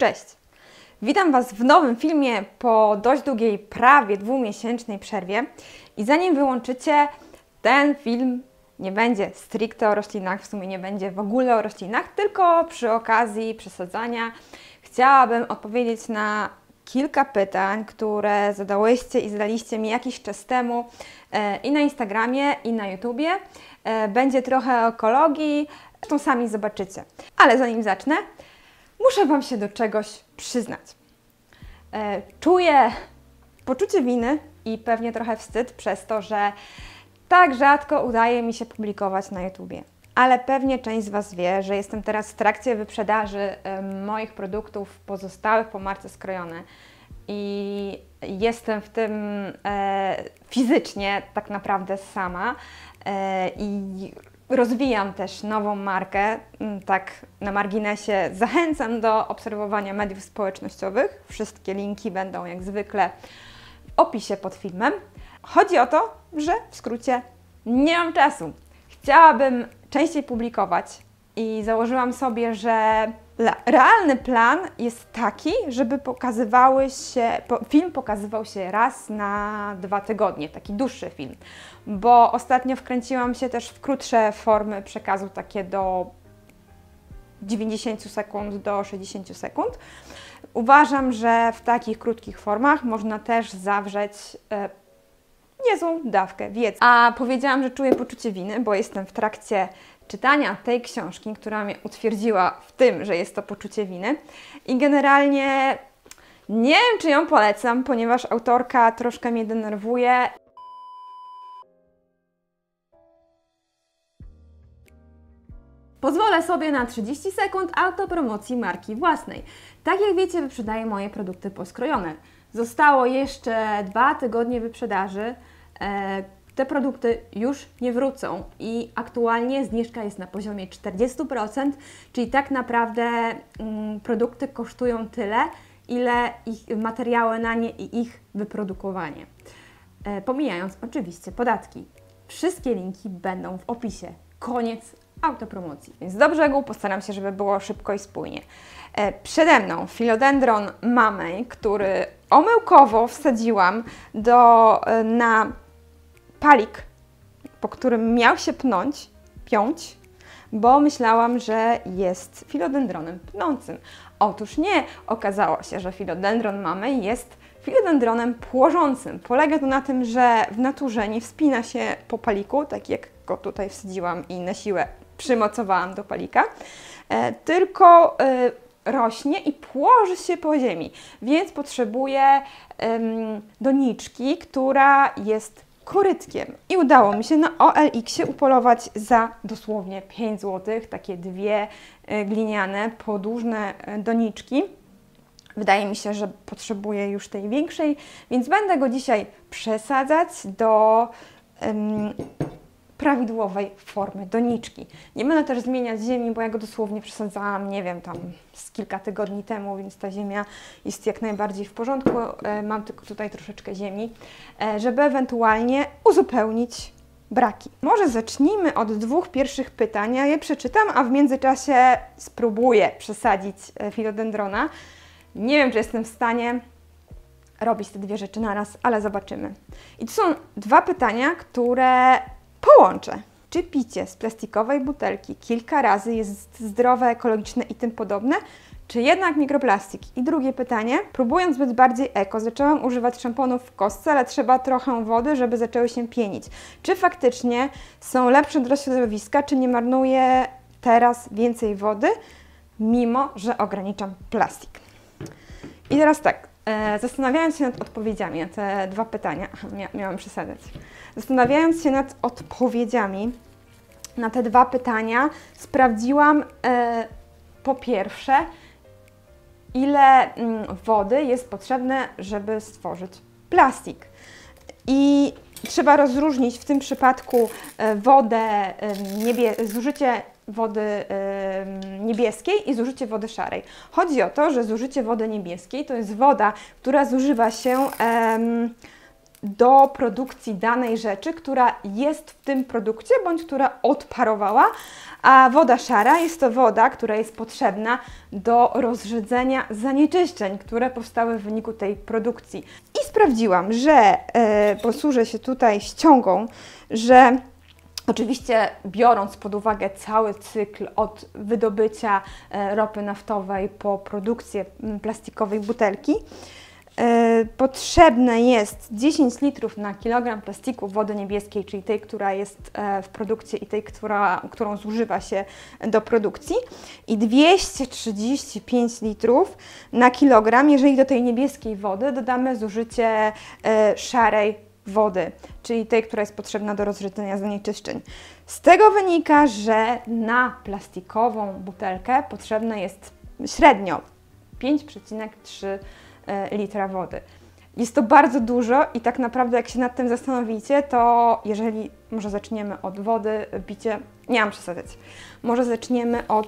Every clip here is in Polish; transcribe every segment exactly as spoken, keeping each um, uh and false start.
Cześć! Witam Was w nowym filmie po dość długiej, prawie dwumiesięcznej przerwie. I zanim wyłączycie, ten film nie będzie stricte o roślinach, w sumie nie będzie w ogóle o roślinach, tylko przy okazji przesadzania chciałabym odpowiedzieć na kilka pytań, które zadałyście i zadaliście mi jakiś czas temu e, i na Instagramie, i na YouTubie. E, będzie trochę o ekologii, zresztą sami zobaczycie. Ale zanim zacznę, muszę Wam się do czegoś przyznać. E, czuję poczucie winy i pewnie trochę wstyd przez to, że tak rzadko udaje mi się publikować na YouTubie. Ale pewnie część z Was wie, że jestem teraz w trakcie wyprzedaży e, moich produktów pozostałych po marce Skrojone. I jestem w tym e, fizycznie tak naprawdę sama e, i rozwijam też nową markę. Tak na marginesie zachęcam do obserwowania mediów społecznościowych. Wszystkie linki będą jak zwykle w opisie pod filmem. Chodzi o to, że w skrócie nie mam czasu. Chciałabym częściej publikować i założyłam sobie, że realny plan jest taki, żeby pokazywały się, film pokazywał się raz na dwa tygodnie, taki dłuższy film, bo ostatnio wkręciłam się też w krótsze formy przekazu, takie do dziewięćdziesięciu sekund do sześćdziesięciu sekund. Uważam, że w takich krótkich formach można też zawrzeć e, niezłą dawkę wiedzy. A powiedziałam, że czuję poczucie winy, bo jestem w trakcie czytania tej książki, która mnie utwierdziła w tym, że jest to poczucie winy. I generalnie nie wiem, czy ją polecam, ponieważ autorka troszkę mnie denerwuje. Pozwolę sobie na trzydzieści sekund autopromocji marki własnej. Tak jak wiecie, wyprzedaję moje produkty poskrojone. Zostało jeszcze dwa tygodnie wyprzedaży. Te produkty już nie wrócą i aktualnie zniżka jest na poziomie czterdziestu procent, czyli tak naprawdę mm, produkty kosztują tyle, ile ich materiały na nie i ich wyprodukowanie. E, pomijając oczywiście podatki. Wszystkie linki będą w opisie. Koniec autopromocji. Więc do brzegu postaram się, żeby było szybko i spójnie. E, przede mną Philodendron Mamey, który omyłkowo wsadziłam do, e, na palik, po którym miał się pnąć, piąć, bo myślałam, że jest filodendronem pnącym. Otóż nie, okazało się, że Philodendron Mamey jest filodendronem płożącym. Polega to na tym, że w naturze nie wspina się po paliku, tak jak go tutaj wsadziłam i na siłę przymocowałam do palika, e, tylko e, rośnie i płoży się po ziemi, więc potrzebuje e, doniczki, która jest korytkiem. I udało mi się na O L X-ie upolować za dosłownie pięć złotych takie dwie gliniane, podłużne doniczki. Wydaje mi się, że potrzebuję już tej większej, więc będę go dzisiaj przesadzać do um, prawidłowej formy doniczki. Nie będę też zmieniać ziemi, bo ja go dosłownie przesadzałam, nie wiem, tam z kilka tygodni temu, więc ta ziemia jest jak najbardziej w porządku. Mam tylko tutaj troszeczkę ziemi, żeby ewentualnie uzupełnić braki. Może zacznijmy od dwóch pierwszych pytań. Ja je przeczytam, a w międzyczasie spróbuję przesadzić filodendrona. Nie wiem, czy jestem w stanie robić te dwie rzeczy naraz, ale zobaczymy. I to są dwa pytania, które połączę. Czy picie z plastikowej butelki kilka razy jest zdrowe, ekologiczne i tym podobne, czy jednak mikroplastik? I drugie pytanie. Próbując być bardziej eko, zaczęłam używać szamponów w kostce, ale trzeba trochę wody, żeby zaczęły się pienić. Czy faktycznie są lepsze dla środowiska, czy nie marnuję teraz więcej wody, mimo że ograniczam plastik? I teraz tak. Zastanawiając się nad odpowiedziami na te dwa pytania, Mia miałam przesadzać, zastanawiając się nad odpowiedziami na te dwa pytania, sprawdziłam e, po pierwsze, ile mm, wody jest potrzebne, żeby stworzyć plastik. I trzeba rozróżnić w tym przypadku e, wodę, e, niebie zużycie wody y, niebieskiej i zużycie wody szarej. Chodzi o to, że zużycie wody niebieskiej to jest woda, która zużywa się y, do produkcji danej rzeczy, która jest w tym produkcie, bądź która odparowała, a woda szara jest to woda, która jest potrzebna do rozrzedzenia zanieczyszczeń, które powstały w wyniku tej produkcji. I sprawdziłam, że e, posłużę się tutaj ściągą, że oczywiście biorąc pod uwagę cały cykl od wydobycia e, ropy naftowej po produkcję m, plastikowej butelki, e, potrzebne jest dziesięć litrów na kilogram plastiku wody niebieskiej, czyli tej, która jest e, w produkcji i tej, która, którą zużywa się do produkcji, i dwieście trzydzieści pięć litrów na kilogram, jeżeli do tej niebieskiej wody dodamy zużycie e, szarej wody, czyli tej, która jest potrzebna do rozrzedzenia zanieczyszczeń. Z tego wynika, że na plastikową butelkę potrzebne jest średnio pięć przecinek trzy litra wody. Jest to bardzo dużo i tak naprawdę jak się nad tym zastanowicie, to jeżeli może zaczniemy od wody, picie, nie mam przesadzać, może zaczniemy od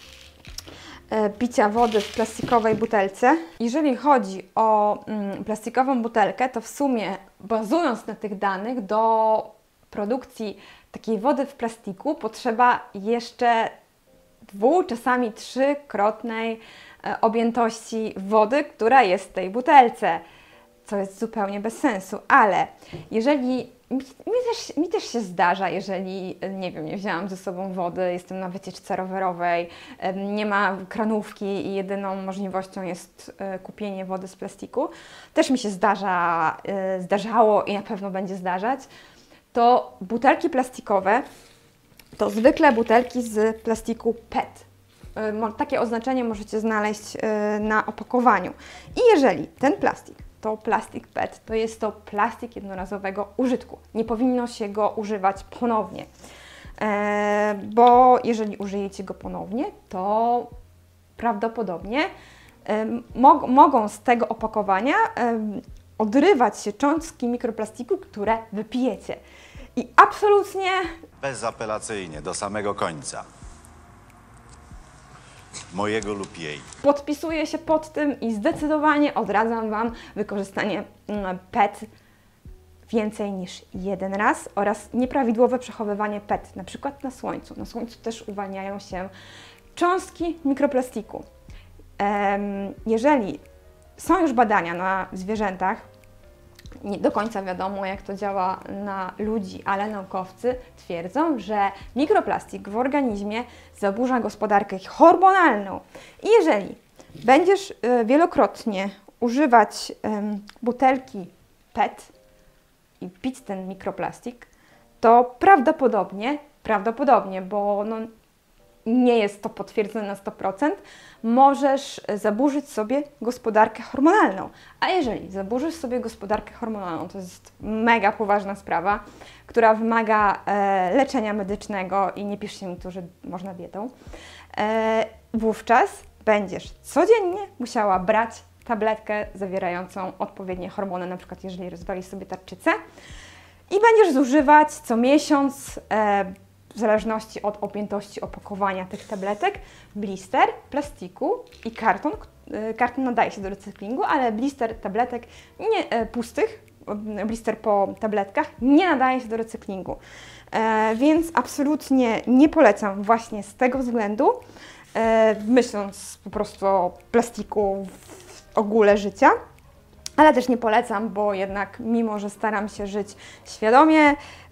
picia wody w plastikowej butelce. Jeżeli chodzi o mm, plastikową butelkę, to w sumie bazując na tych danych do produkcji takiej wody w plastiku potrzeba jeszcze dwu, czasami trzykrotnej e, objętości wody, która jest w tej butelce, co jest zupełnie bez sensu, ale jeżeli Mi, mi, też, mi też się zdarza, jeżeli, nie wiem, nie wzięłam ze sobą wody, jestem na wycieczce rowerowej, nie ma kranówki i jedyną możliwością jest kupienie wody z plastiku, też mi się zdarza, zdarzało i na pewno będzie zdarzać, to butelki plastikowe to zwykle butelki z plastiku P E T. Takie oznaczenie możecie znaleźć na opakowaniu. I jeżeli ten plastik to plastik P E T, to jest to plastik jednorazowego użytku. Nie powinno się go używać ponownie, e, bo jeżeli użyjecie go ponownie, to prawdopodobnie e, mog mogą z tego opakowania e, odrywać się cząstki mikroplastiku, które wypijecie. I absolutnie... Bezapelacyjnie, do samego końca. Mojego lub jej. Podpisuję się pod tym i zdecydowanie odradzam Wam wykorzystanie P E T więcej niż jeden raz oraz nieprawidłowe przechowywanie P E T, na przykład na słońcu. Na słońcu też uwalniają się cząstki mikroplastiku. Jeżeli są już badania na zwierzętach, nie do końca wiadomo, jak to działa na ludzi, ale naukowcy twierdzą, że mikroplastik w organizmie zaburza gospodarkę hormonalną. I jeżeli będziesz wielokrotnie używać butelki P E T i pić ten mikroplastik, to prawdopodobnie, prawdopodobnie, bo no, nie jest to potwierdzone na sto procent, możesz zaburzyć sobie gospodarkę hormonalną. A jeżeli zaburzysz sobie gospodarkę hormonalną, to jest mega poważna sprawa, która wymaga e, leczenia medycznego i nie piszcie mi tu, że można dietą, e, wówczas będziesz codziennie musiała brać tabletkę zawierającą odpowiednie hormony, na przykład jeżeli rozwalisz sobie tarczycę, i będziesz zużywać co miesiąc e, w zależności od objętości opakowania tych tabletek, blister plastiku i karton. Karton nadaje się do recyklingu, ale blister tabletek nie, e, pustych, blister po tabletkach nie nadaje się do recyklingu. E, więc absolutnie nie polecam właśnie z tego względu, e, myśląc po prostu o plastiku w ogóle życia. Ale też nie polecam, bo jednak mimo, że staram się żyć świadomie,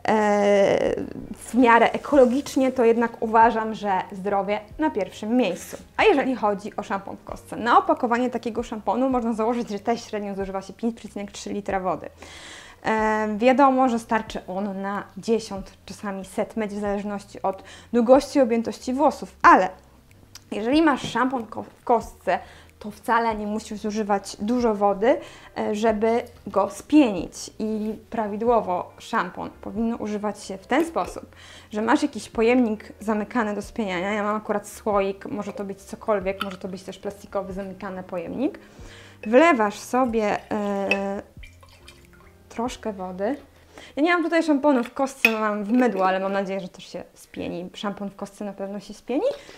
w miarę ekologicznie, to jednak uważam, że zdrowie na pierwszym miejscu. A jeżeli chodzi o szampon w kostce, na opakowanie takiego szamponu można założyć, że też średnio zużywa się pięć przecinek trzy litra wody. E, wiadomo, że starczy on na dziesiąt, czasami set myć w zależności od długości i objętości włosów, ale jeżeli masz szampon w kostce, to wcale nie musisz zużywać dużo wody, żeby go spienić. I prawidłowo szampon powinno używać się w ten sposób, że masz jakiś pojemnik zamykany do spieniania. Ja mam akurat słoik, może to być cokolwiek, może to być też plastikowy zamykany pojemnik. Wlewasz sobie yy, troszkę wody. Ja nie mam tutaj szamponu w kostce, mam w mydło, ale mam nadzieję, że też się spieni. Szampon w kostce na pewno się spieni.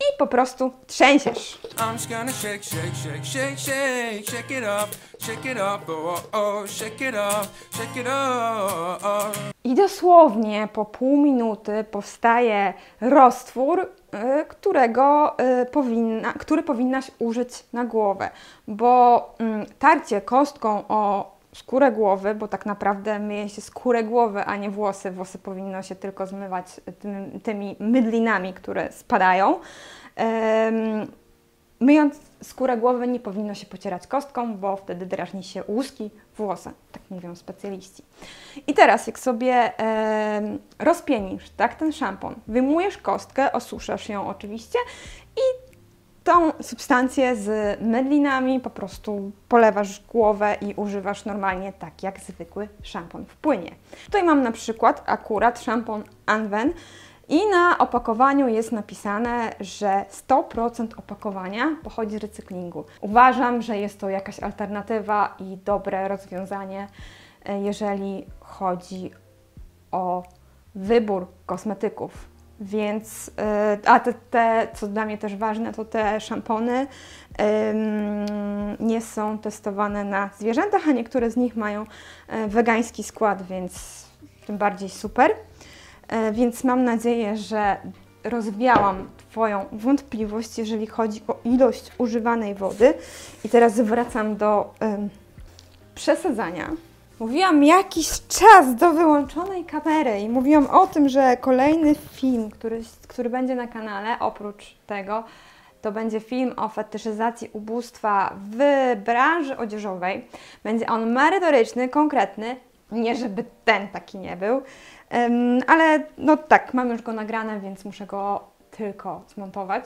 i po prostu trzęsiesz. I'm just gonna shake, shake, shake, shake, shake, shake it up, shake it up, oh, oh, oh, shake it up, shake it up. I dosłownie po pół minuty powstaje roztwór, y, którego y, powinna, który powinnaś użyć na głowę, bo y, tarcie kostką o skórę głowy, bo tak naprawdę myje się skórę głowy, a nie włosy. Włosy powinno się tylko zmywać tymi, tymi mydlinami, które spadają. Ym, myjąc skórę głowy nie powinno się pocierać kostką, bo wtedy drażni się łuski włosa, tak mówią specjaliści. I teraz jak sobie ym, rozpienisz tak, ten szampon, wyjmujesz kostkę, osuszasz ją oczywiście i tą substancję z mydlinami po prostu polewasz głowę i używasz normalnie tak jak zwykły szampon w płynie. Tutaj mam na przykład akurat szampon Anwen i na opakowaniu jest napisane, że sto procent opakowania pochodzi z recyklingu. Uważam, że jest to jakaś alternatywa i dobre rozwiązanie, jeżeli chodzi o wybór kosmetyków. Więc, a te, te, co dla mnie też ważne, to te szampony ym, nie są testowane na zwierzętach, a niektóre z nich mają wegański skład, więc tym bardziej super. Więc mam nadzieję, że rozwiałam Twoją wątpliwość, jeżeli chodzi o ilość używanej wody. I teraz wracam do ym, przesadzania. Mówiłam jakiś czas do wyłączonej kamery i mówiłam o tym, że kolejny film, który, który będzie na kanale, oprócz tego, to będzie film o fetyszyzacji ubóstwa w branży odzieżowej. Będzie on merytoryczny, konkretny, nie żeby ten taki nie był, um, ale no tak, mam już go nagrane, więc muszę go tylko zmontować.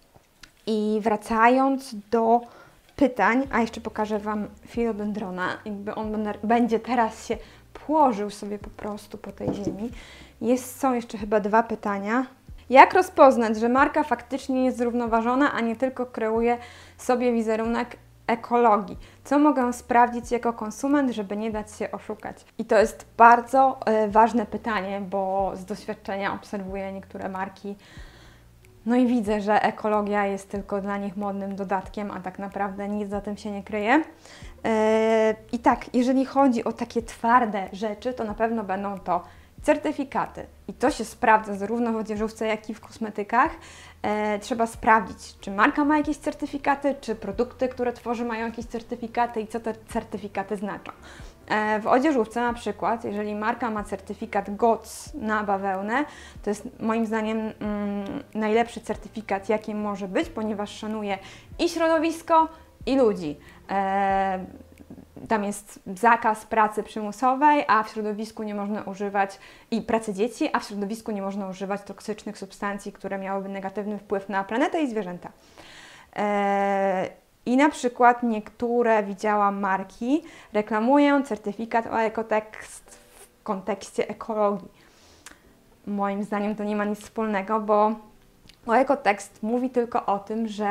I wracając do pytań, a jeszcze pokażę Wam filodendrona, jakby on będzie teraz się płożył sobie po prostu po tej ziemi. Jest, są jeszcze chyba dwa pytania. Jak rozpoznać, że marka faktycznie jest zrównoważona, a nie tylko kreuje sobie wizerunek ekologii? Co mogę sprawdzić jako konsument, żeby nie dać się oszukać? I to jest bardzo y, ważne pytanie, bo z doświadczenia obserwuję niektóre marki. No i widzę, że ekologia jest tylko dla nich modnym dodatkiem, a tak naprawdę nic za tym się nie kryje. Yy, I tak, jeżeli chodzi o takie twarde rzeczy, to na pewno będą to certyfikaty. I to się sprawdza zarówno w odzieżówce, jak i w kosmetykach. Yy, trzeba sprawdzić, czy marka ma jakieś certyfikaty, czy produkty, które tworzy, mają jakieś certyfikaty i co te certyfikaty znaczą. W odzieżówce na przykład, jeżeli marka ma certyfikat G O C na bawełnę, to jest moim zdaniem mm, najlepszy certyfikat, jaki może być, ponieważ szanuje i środowisko, i ludzi. E, tam jest zakaz pracy przymusowej, a w środowisku nie można używać, i pracy dzieci, a w środowisku nie można używać toksycznych substancji, które miałyby negatywny wpływ na planetę i zwierzęta. E, I na przykład niektóre, widziałam marki, reklamują certyfikat o Ecotext w kontekście ekologii. Moim zdaniem to nie ma nic wspólnego, bo o Ecotext mówi tylko o tym, że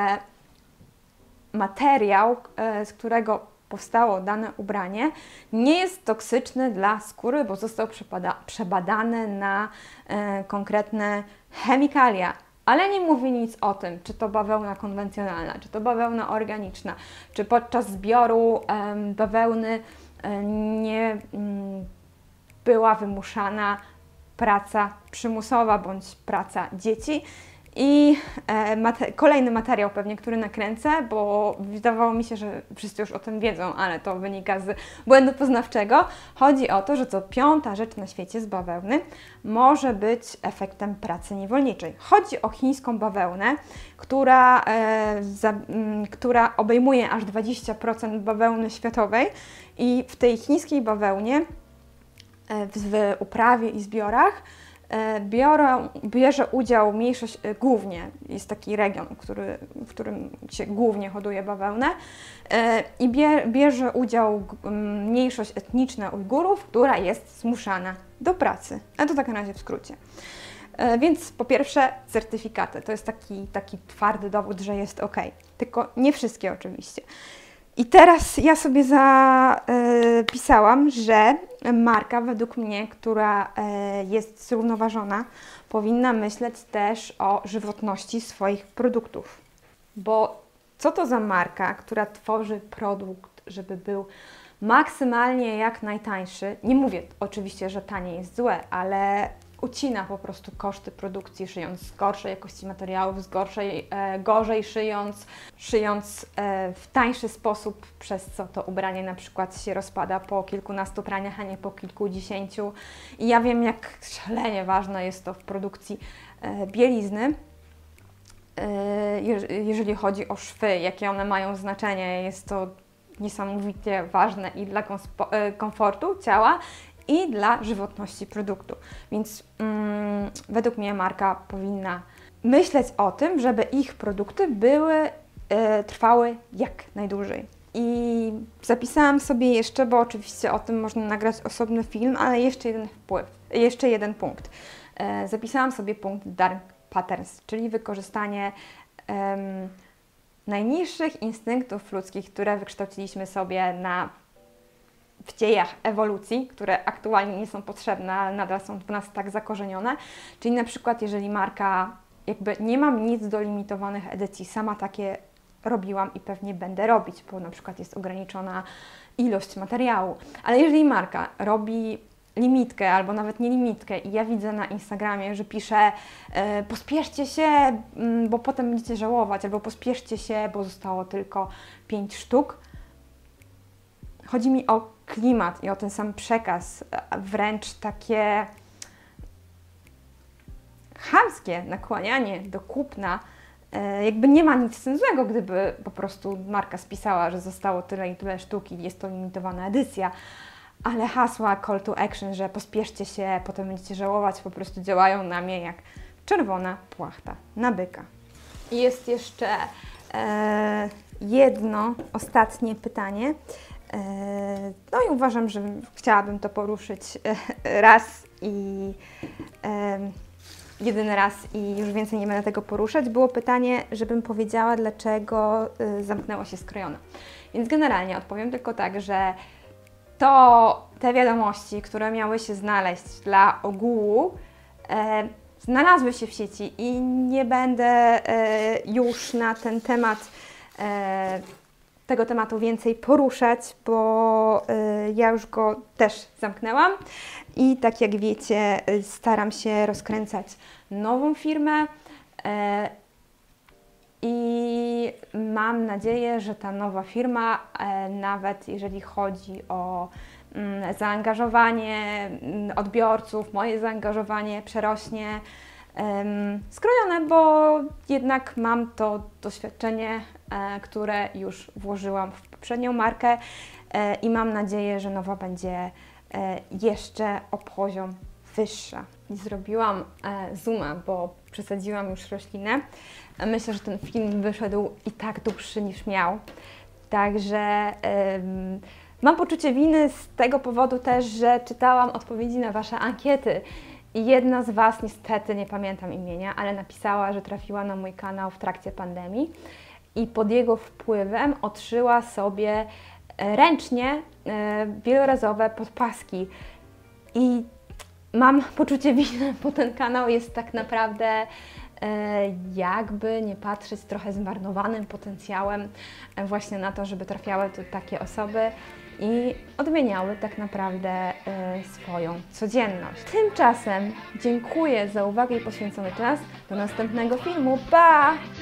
materiał, z którego powstało dane ubranie, nie jest toksyczny dla skóry, bo został przebadany na e, konkretne chemikalia. Ale nie mówi nic o tym, czy to bawełna konwencjonalna, czy to bawełna organiczna, czy podczas zbioru em, bawełny em, nie em, była wymuszana praca przymusowa bądź praca dzieci. I e, mate kolejny materiał pewnie, który nakręcę, bo wydawało mi się, że wszyscy już o tym wiedzą, ale to wynika z błędu poznawczego. Chodzi o to, że co piąta rzecz na świecie z bawełny może być efektem pracy niewolniczej. Chodzi o chińską bawełnę, która, e, za, m, która obejmuje aż dwadzieścia procent bawełny światowej i w tej chińskiej bawełnie e, w, w uprawie i zbiorach Biorą, bierze udział mniejszość, głównie jest taki region, który, w którym się głównie hoduje bawełnę i bierze udział mniejszość etniczna Ujgurów, która jest zmuszana do pracy. A to tak na razie w skrócie. Więc po pierwsze certyfikaty, to jest taki, taki twardy dowód, że jest ok. Tylko nie wszystkie oczywiście. I teraz ja sobie zapisałam, że marka, według mnie, która e, jest zrównoważona, powinna myśleć też o żywotności swoich produktów. Bo co to za marka, która tworzy produkt, żeby był maksymalnie jak najtańszy? Nie mówię oczywiście, że tanie jest złe, ale ucina po prostu koszty produkcji, szyjąc z gorszej jakości materiałów, z gorszej, e, gorzej szyjąc, szyjąc e, w tańszy sposób, przez co to ubranie na przykład się rozpada po kilkunastu praniach, a nie po kilkudziesięciu. I ja wiem, jak szalenie ważne jest to w produkcji e, bielizny. Jeżeli chodzi o szwy, jakie one mają znaczenie, jest to niesamowicie ważne i dla komfortu ciała, i dla żywotności produktu. Więc mm, według mnie marka powinna myśleć o tym, żeby ich produkty były, e, trwały jak najdłużej. I zapisałam sobie jeszcze, bo oczywiście o tym można nagrać osobny film, ale jeszcze jeden wpływ, jeszcze jeden punkt. E, zapisałam sobie punkt Dark Patterns, czyli wykorzystanie um, najniższych instynktów ludzkich, które wykształciliśmy sobie na, w dziejach ewolucji, które aktualnie nie są potrzebne, ale nadal są w nas tak zakorzenione. Czyli na przykład, jeżeli marka, jakby nie mam nic do limitowanych edycji, sama takie robiłam i pewnie będę robić, bo na przykład jest ograniczona ilość materiału. Ale jeżeli marka robi limitkę albo nawet nie limitkę i ja widzę na Instagramie, że pisze e, pospieszcie się, bo potem będziecie żałować, albo pospieszcie się, bo zostało tylko pięć sztuk. Chodzi mi o klimat i o ten sam przekaz, wręcz takie chamskie nakłanianie do kupna. E, jakby nie ma nic z tym złego, gdyby po prostu marka spisała, że zostało tyle i tyle sztuk i jest to limitowana edycja. Ale hasła call to action, że pospieszcie się, potem będziecie żałować, po prostu działają na mnie jak czerwona płachta na byka. I jest jeszcze e, jedno, ostatnie pytanie. E, no i uważam, że chciałabym to poruszyć e, raz i e, jedyny raz i już więcej nie będę tego poruszać. Było pytanie, żebym powiedziała, dlaczego e, zamknęło się Skrojone. Więc generalnie odpowiem tylko tak, że to te wiadomości, które miały się znaleźć dla ogółu, e, znalazły się w sieci i nie będę e, już na ten temat, e, tego tematu więcej poruszać, bo e, ja już go też zamknęłam i tak jak wiecie, staram się rozkręcać nową firmę e, i mam nadzieję, że ta nowa firma, e, nawet jeżeli chodzi o mm, zaangażowanie odbiorców, moje zaangażowanie przerośnie em, Skrojone, bo jednak mam to doświadczenie, e, które już włożyłam w poprzednią markę e, i mam nadzieję, że nowa będzie e, jeszcze o poziom wyższa. Zrobiłam e, zooma, bo przesadziłam już roślinę. Myślę, że ten film wyszedł i tak dłuższy niż miał. Także ym, mam poczucie winy z tego powodu też, że czytałam odpowiedzi na Wasze ankiety. I jedna z Was, niestety nie pamiętam imienia, ale napisała, że trafiła na mój kanał w trakcie pandemii i pod jego wpływem odszyła sobie ręcznie e, wielorazowe podpaski. I mam poczucie winy, bo ten kanał jest tak naprawdę e, jakby nie patrzeć trochę zmarnowanym potencjałem e, właśnie na to, żeby trafiały tu takie osoby i odmieniały tak naprawdę e, swoją codzienność. Tymczasem dziękuję za uwagę i poświęcony czas. Do następnego filmu. Pa!